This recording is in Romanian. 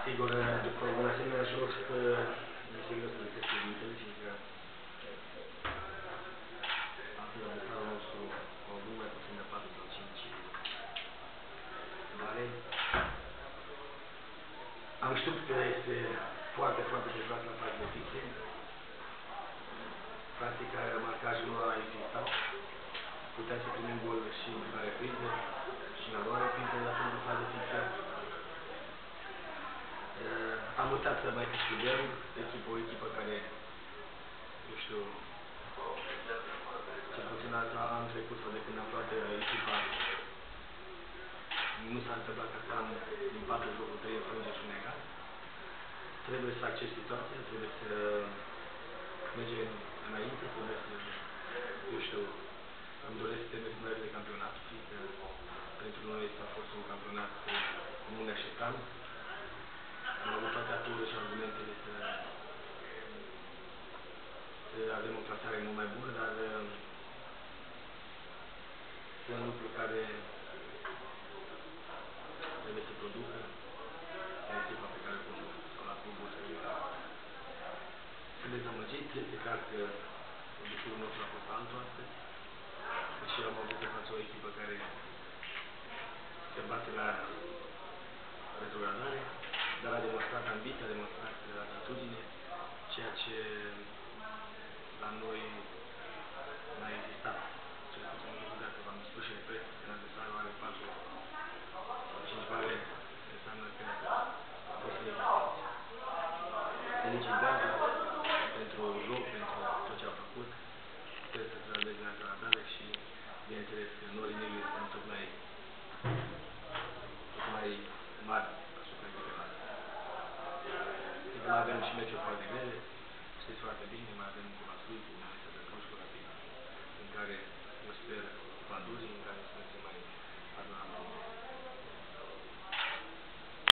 Sigur, după un asemenea joc, este greu să găsesc cuvintele, fiindcă astăzi adversarul nostru a avut mai puțin de 4 sau 5 bare. Am știut că este foarte, foarte prețioasă la fazele fixe. Practic, marcajul nu a existat. Putea să primim gol și în prima repriză, și în a doua repriză, la fel de fază fixă. Am uitat să mai câștigăm o echipă care, nu știu, cel puțin am trecut sau de când am luat echipa, nu s-a întâmplat ca să am din 4 jocuri 3 înfrângeri și un egal. Trebuie să accept situația, trebuie să mergem înainte, trebuie să, eu știu, îmi doresc să termin mai repede campionatul, fiindcă pentru noi a fost un campionat nu ne așteptam. Am avut toate aturile și argumentele să avem o clasare mult mai bună, dar sunt lucruri care trebuie să producă la echipa pe care o conduc sau la clubul respectiv. Sunt dezamăgit, este clar că obiectivul nostru a fost altul astăzi, deși am avut în față o echipă care se bate la retrogradare, dar a demonstrat ambiție, a demonstrat atitudine, ceea ce la noi n-a existat. Cel puțin lucrul dacă v-am spus și în presă, când adversarul are 4 sau 5 bare, înseamnă că a fost în existență. Felicitări pentru joc, pentru tot ce a făcut. Sper să trăiesc la retrogradare și, bineînțeles, că norii negri sunt tot mai mari asupra echipei noastre. Mai avem și meciuri foarte grele, știți foarte bine, mai avem cu Vaslui, cu Mese de Cluj, cu Rapid, în care eu sper cu Pandurii, în care